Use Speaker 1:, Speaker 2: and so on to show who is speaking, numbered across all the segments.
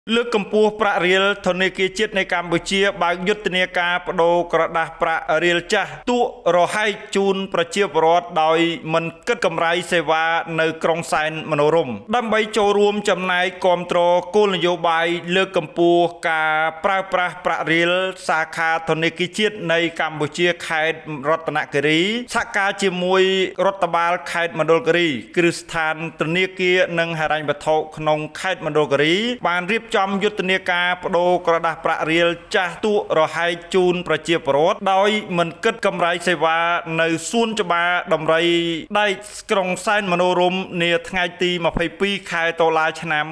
Speaker 1: លើកកម្ពស់ប្រាក់រៀលធនាគារជាតិនៃកម្ពុជាបើកយុទ្ធនាការបដូរក្រដាសប្រាក់រៀលចាស់ទូករហែកជូនប្រជាពលរដ្ឋដោយមិនគិតកម្រៃសេវានៅក្រុងសែនមនោរម្យដើម្បីចូលរួមចំណែកគាំទ្រគោលនយោបាយលើកកម្ពស់ការប្រើប្រាស់ប្រាក់រៀលសាខាធនាគារជាតិនៃកម្ពុជាខេត្តរតនគិរីសហការជាមួយរដ្ឋបាលខេត្តមណ្ឌលគិរីគ្រឹះស្ថានធនាគារនិងហិរញ្ញវត្ថុក្នុងខេត្តមណ្ឌលគិរីបានរៀបចំយុទ្ធនាការបដូរក្រដាសប្រាក់រៀលចាស់ទូករហែកជូនប្រជាពលរដ្ឋដោយមិនគិតកម្រៃសេវានៅសួនច្បារដំរីដែកក្រុងសែនមនោរម្យនាថ្ងៃទី22ខែតុលាឆ្នាំ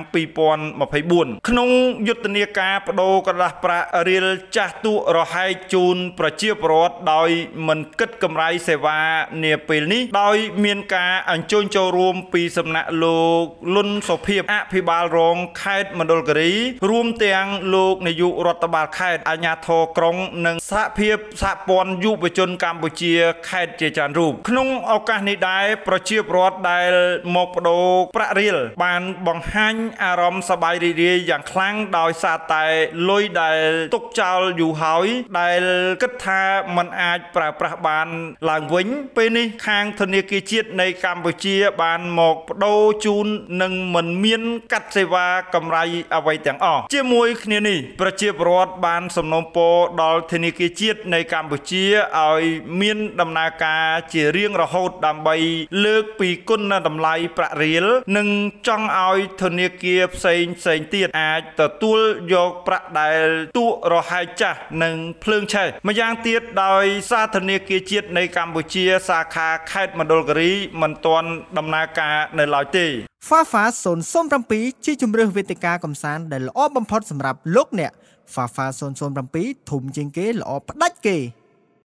Speaker 1: 2024ក្នុងយុទ្ធនាការបដូរក្រដាសប្រាក់រៀលចាស់ទូករហែកជូនប្រជាពលរដ្ឋដោយមិនគិតកម្រៃសេវានាពេលនេះដោយមានការអញ្ជើញចូលរួមពីសំណាក់លោកលុនសុភិបអភិបាលរងខេត្តមណ្ឌលគិរីរួមទាំងលោកនាយករដ្ឋបាលខេត្តអាជ្ញាធរក្រុងនិងសហភាពសហព័ន្ធយុវជនកម្ពុជាខេត្តជាច្រើនរូបក្នុងឱកាសនេះដែរប្រជាពលរដ្ឋដែលមកបដូរប្រាក់រៀលបានបង្ហាញអារម្មណ៍សប្បាយរីករាយយ៉ាងខ្លាំងដោយសារតែលុយដែលទុកចោលយូរហើយដែលគិតថាมันអាចប្រើប្រាស់បានឡើងវិញពេលនេះខាងធនាគារជាតិនៃកម្ពុជាបានមកបដូរជូននិងមិនមានកាត់សេវាកម្រៃអ្វីទាំងអស់ជាមួយគ្នានេះប្រជាពលរដ្ឋបានសំណូមពរដល់ធនាគារជាតិនៃកម្ពុជាឲ្យមានដំណើរការជារៀងរហូតដើម្បីលើកពីគុណតម្លៃប្រាក់រៀលនិងចង់ឲ្យធនាគារផ្សេងទៀតអាចទទួលយកប្រាក់ដែលទូករហែកចាស់និងភ្លើងឆេះម្យ៉ាងទៀតដោយសារធនាគារជាតិនៃកម្ពុជាសាខាខេត្តមណ្ឌលគិរីមិនទាន់ដំណើរការនៅឡើយទេ
Speaker 2: Fafa 007ជាជំរើសវេទិកាកំសាន្តដែលល្អបំផុតសម្រាប់លោកអ្នក Fafa 007ធំជាងគេល្អផ្ដាច់គេ